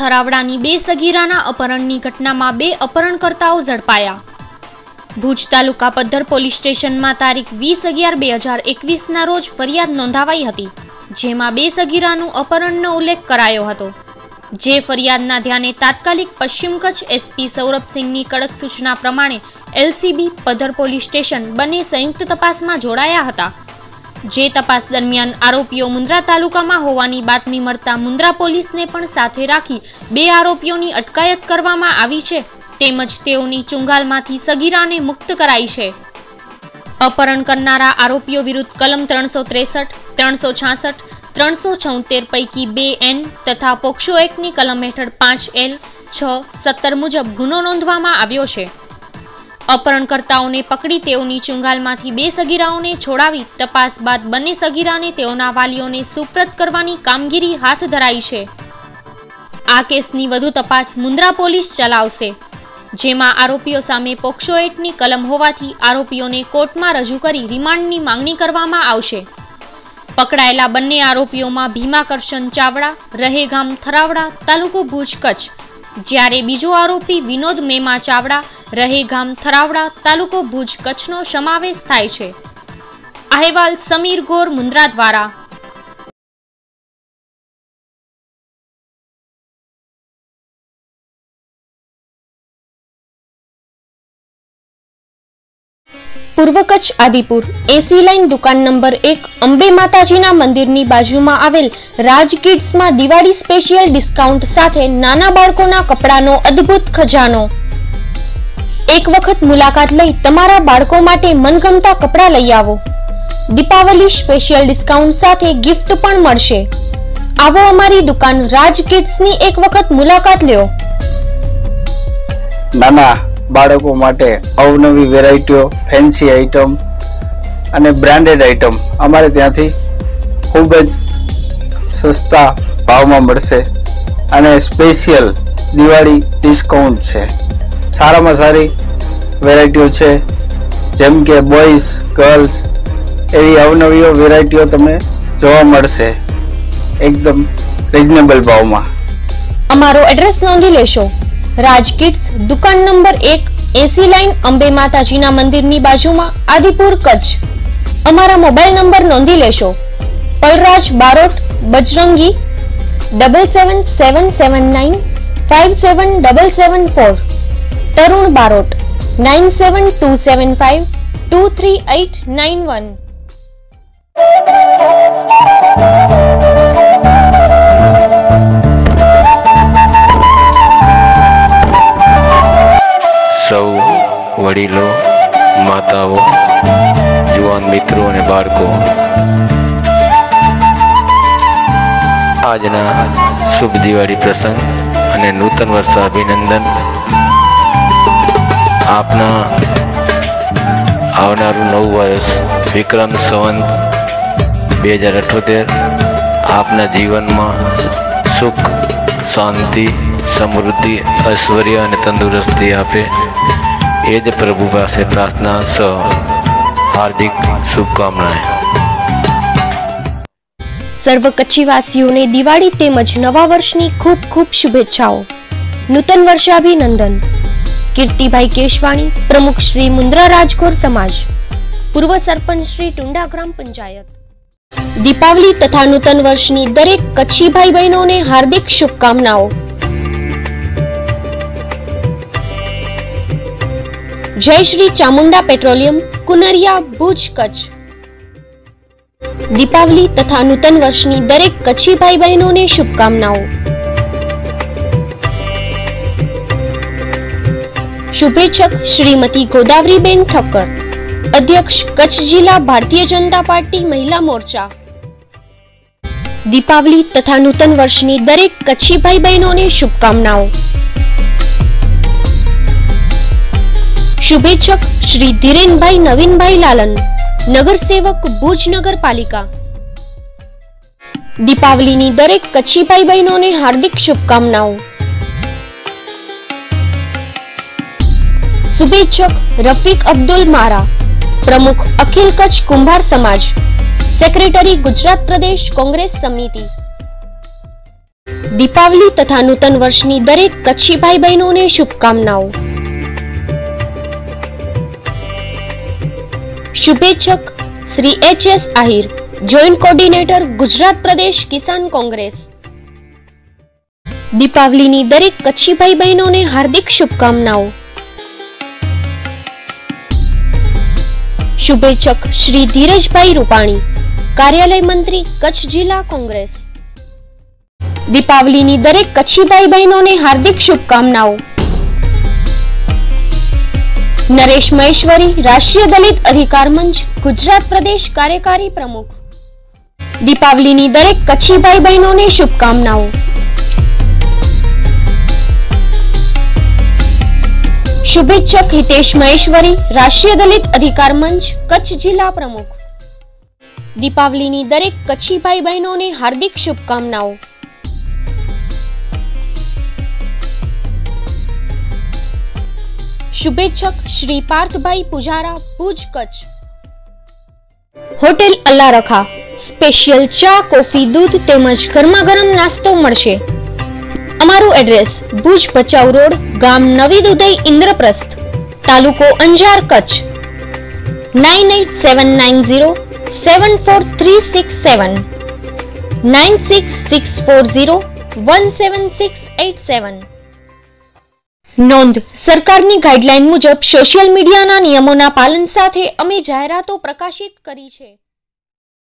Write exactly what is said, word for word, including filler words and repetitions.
થરાવડાની બે સગીરાના અપહરણની ઘટનામાં બે અપહરણકર્તાઓ ઝડપાયા। ભુજ તાલુકા પદ્ધર પોલીસ સ્ટેશનમાં તારીખ વીસ અગિયાર બે હજાર એકવીસના રોજ ફરિયાદ નોંધાવાઈ હતી, જેમાં બે સગીરાનું અપહરણનો ઉલ્લેખ કરાયો હતો। જે ફરિયાદના ધ્યાને તાત્કાલિક પશ્ચિમ કચ્છ એસપી સૌરભસિંહની કડક સૂચના પ્રમાણે એલસીબી પદ્ધર પોલીસ સ્ટેશન બંને સંયુક્ત તપાસમાં જોડાયા હતા। જે તપાસ દરમિયાન આરોપીઓ મુન્દ્રા તાલુકામાં હોવાની બાતમી મળતા મુન્દ્રા પોલીસને પણ સાથે રાખી બે આરોપીઓની અટકાયત કરવામાં આવી છે, તેમજ તેઓની ચુંગાલમાંથી સગીરાને મુક્ત કરાઈ છે। અપહરણ કરનારા આરોપીઓ વિરુદ્ધ કલમ ત્રણસો ત્રેસઠ, ત્રણસો છાસઠ, ત્રણસો છોતેર પૈકી બે એન તથા પોક્સો એકની કલમ હેઠળ પાંચ એલ, છ, સત્તર મુજબ ગુનો નોંધવામાં આવ્યો છે। અપહરણકર્તાઓને પકડી તેઓની ચુંગાલમાંથી બે સગીરાઓને છોડાવી તપાસ બાદ બંને સગીરાને તેઓના વાલીઓને સુપ્રત કરવાની કામગીરી હાથ ધરાઈ છે। આ કેસની વધુ તપાસ મુન્દ્રા પોલીસ ચલાવશે, જેમાં આરોપીઓ સામે પોક્સો એક્ટની કલમ હોવાથી આરોપીઓને કોર્ટમાં રજૂ કરી રિમાન્ડની માંગણી કરવામાં આવશે। પકડાયેલા બંને આરોપીઓમાં ભીમા કરશન ચાવડા, રહે ગામ થરાવડા, તાલુકો ભુજ કચ્છ, જ્યારે બીજો આરોપી વિનોદ મેમા ચાવડા, રહે ગામ થરાવડા, તાલુકો ભુજ કચ્છનો સમાવેશ થાય છે। અહેવાલ સમીર ગોર, મુન્દ્રા દ્વારા। પૂર્વ કચ્છ આદિપુર એસી લાઈન દુકાન નંબર એક અંબે માતાજીના મંદિરની બાજુમાં આવેલ રાજ કિડ્સમાં દિવાળી સ્પેશિયલ ડિસ્કાઉન્ટ સાથે નાના બાળકોના કપડાનો અદ્ભુત ખજાનો। એક વખત મુલાકાત લઈ તમારા બાળકો માટે મનગમતા કપડા લઈ આવો। દીપાવલી સ્પેશિયલ ડિસ્કાઉન્ટ સાથે ગિફ્ટ પણ મળશે। આવો અમારી દુકાન રાજ કિડ્સની એક વખત મુલાકાત લ્યો। નાના બાળકો માટે અવનવી વેરાયટીઓ, ફેન્સી આઇટમ અને બ્રાન્ડેડ આઇટમ અમારે ત્યાંથી ખૂબ જ સસ્તા ભાવમાં મળશે અને સ્પેશિયલ દિવાળી ડિસ્કાઉન્ટ છે। સારામાં સારી વેરાયટીઓ છે, જેમ કે બોયઝ, ગર્લ્સ એવી અવનવીઓ વેરાયટીઓ તમને જોવા મળશે એકદમ રીઝનેબલ ભાવમાં। અમારો એડ્રેસ નોંધી લેશો। રાજ કિડ્સ, દુકાન નંબર એક, એસી લાઈન, અંબે માતાજીના મંદિરની બાજુમાં, આદિપુર, કચ્છ। અમારા મોબાઈલ નંબર નોંધી લેશો। Palraj Barot Bajrangi double seven seven seven nine five seven double seven four, Tarun Barot nine seven two seven five two three eight nine one. સૌ વડીલો, માતાઓ, જુવાન મિત્રો અને બાળકો આજના શુભ દિવાળી પ્રસંગ અને નૂતન વર્ષ અભિનંદન। આપના આવનારું નવું વર્ષ વિક્રમ સંવત બે હજાર અઠ્યોતેર આપના જીવનમાં સુખ, શાંતિ, સમૃદ્ધિ, ઐશ્વર્ય અને તંદુરસ્તી આપે એ જ પ્રભુ પાસે પ્રાર્થના સ હાર્દિક શુભકામનાएं। સર્વ કચ્છીવાસીઓને દિવાળી તેમજ નવા વર્ષની ખૂબ ખૂબ શુભેચ્છાઓ। નૂતન વર્ષાભિનંદન। કીર્તિભાઈ કેશવાણી, પ્રમુખ શ્રી મુન્દ્રા રાજકોર સમાજ, પૂર્વ સરપંચ શ્રી ટુંડા ગ્રામ પંચાયત। દીપાવલી તથા નૂતન વર્ષની દરેક કચ્છી ભાઈ બહેનોને હાર્દિક શુભકામનાઓ। જય શ્રી ચામુંડા પેટ્રોલિયમ, કુનરિયા, ભુજ, કચ્છ। દીપાવલી તથા નૂતન વર્ષની દરેક કચ્છી ભાઈ બહેનોને શુભકામનાઓ। શુભેચ્છક શ્રીમતી ગોદાવરીબેન ઠક્કર, અધ્યક્ષ કચ્છ જિલ્લા ભારતીય જનતા પાર્ટી મહિલા મોરચા। દીપાવલી તથા નૂતન વર્ષની દરેક કચ્છી ભાઈ બહેનોને શુભકામનાઓ। શુભેચ્છક શ્રી ધીરેનભાઈ નવીનભાઈ લાલન, નગરસેવક, ભુજ નગરપાલિકા। દીપાવલીની દરેક કચ્છી ભાઈ બહેનોને હાર્દિક શુભકામનાઓ। શુભેચ્છક રફીક અબ્દુલ મારા, પ્રમુખ અખિલ કચ્છ કુંભાર સમાજ, સેક્રેટરી ગુજરાત પ્રદેશ કોંગ્રેસ સમિતિ। दीपावली तथा नूतन वर्षनी दरेक कच्छी भाई बहनों शुभकामनाओं। शुभेच्छक Shri H S Ahir, joint coordinator Gujarat Pradesh Kisan Congress. Deepawali दरेक कच्छी भाई बहनों ने हार्दिक शुभकामनाओं। शुभेच्छक श्री धीरज भाई रूपाणी, कार्यालय मंत्री कच्छ जिला कांग्रेस। दीपावली दरेक कच्छी भाई बहनों ने हार्दिक शुभकामनाओं। नरेश महेश्वरी, राष्ट्रीय दलित अधिकार मंच गुजरात प्रदेश कार्यकारी प्रमुख। दीपावली दरेक कच्छी भाई बहनों ने शुभकामनाओं। शुभेच्छक हितेश महेश्वरी, राष्ट्रीय दलित अधिकार मंच कच्छ जिला प्रमुख। दीपावली दरेक कच्छी भाई बहनों ने हार्दिक शुभकामनाओं। शुभेच्छक श्री पार्थभाई पुजारा, भुज कच्छ। होटेल अल्ला रखा, स्पेशियल चा, कॉफी, दूध तेमज गरमागरम नास्तो मळशे। अमारू एड्रेस भुज भचाउ रोड, गाम नवी दुधई, इंद्रप्रस्थ, तालुको Anjar, Kutch. Nine eight seven nine zero seven four three six seven, nine six six four zero one seven six eight seven. नोंध, सरकारनी गाइडलाइन मुजब सोशल मीडियाना नियमोना पालन साथे अमे जाहेरातो प्रकाशित करी छे।